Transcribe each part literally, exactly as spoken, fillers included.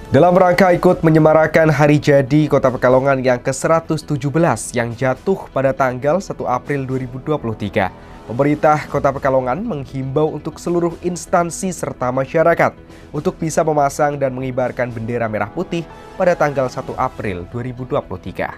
Dalam rangka ikut menyemarakan Hari Jadi Kota Pekalongan yang ke seratus tujuh belas yang jatuh pada tanggal satu April dua ribu dua puluh tiga, pemerintah Kota Pekalongan menghimbau untuk seluruh instansi serta masyarakat untuk bisa memasang dan mengibarkan bendera merah putih pada tanggal satu April dua ribu dua puluh tiga.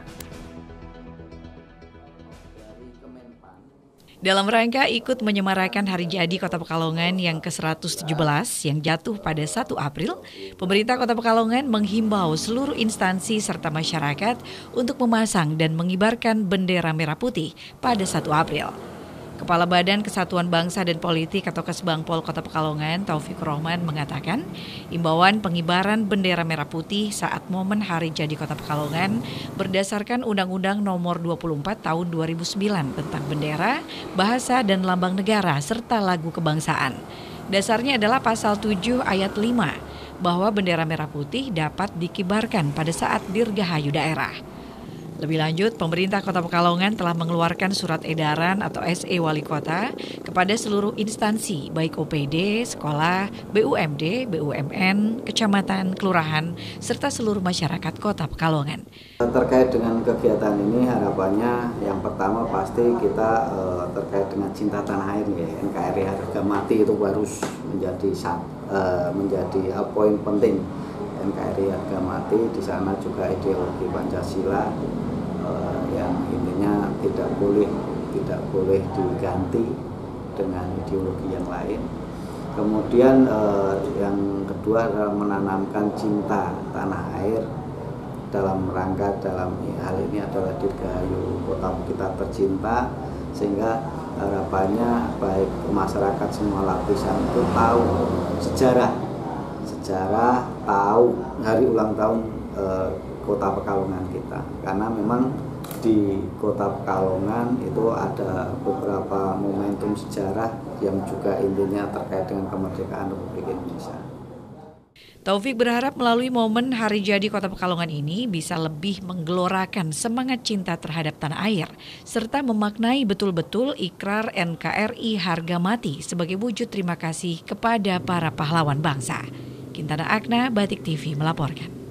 Dalam rangka ikut menyemarakan Hari Jadi Kota Pekalongan yang ke seratus tujuh belas yang jatuh pada satu April, pemerintah Kota Pekalongan menghimbau seluruh instansi serta masyarakat untuk memasang dan mengibarkan bendera merah putih pada satu April. Kepala Badan Kesatuan Bangsa dan Politik atau Kesbangpol Kota Pekalongan, Taufikur Rahman, mengatakan imbauan pengibaran bendera merah putih saat momen Hari Jadi Kota Pekalongan berdasarkan Undang-Undang Nomor dua puluh empat Tahun dua ribu sembilan tentang bendera, bahasa dan lambang negara serta lagu kebangsaan. Dasarnya adalah Pasal tujuh Ayat lima bahwa bendera merah putih dapat dikibarkan pada saat dirgahayu daerah. Lebih lanjut, pemerintah Kota Pekalongan telah mengeluarkan surat edaran atau S E Wali Kota kepada seluruh instansi, baik O P D, sekolah, B U M D, B U M N, kecamatan, kelurahan, serta seluruh masyarakat Kota Pekalongan. Terkait dengan kegiatan ini, harapannya yang pertama pasti kita eh, terkait dengan cinta tanah air, ya, N K R I harga mati itu harus menjadi eh, menjadi uh, poin penting. N K R I harga mati, di sana juga ideologi Pancasila eh, yang intinya tidak boleh tidak boleh diganti dengan ideologi yang lain. Kemudian eh, yang kedua adalah menanamkan cinta tanah air dalam rangka dalam hal ini adalah dirgahayu kota kita tercinta, sehingga harapannya baik masyarakat semua lapisan itu tahu sejarah sejarah tahu hari ulang tahun e, Kota Pekalongan kita, karena memang di Kota Pekalongan itu ada beberapa momentum sejarah yang juga intinya terkait dengan kemerdekaan Republik Indonesia. Taufik berharap melalui momen Hari Jadi Kota Pekalongan ini bisa lebih menggelorakan semangat cinta terhadap tanah air, serta memaknai betul-betul ikrar N K R I harga mati sebagai wujud terima kasih kepada para pahlawan bangsa. Kintana Akna, Batik T V melaporkan.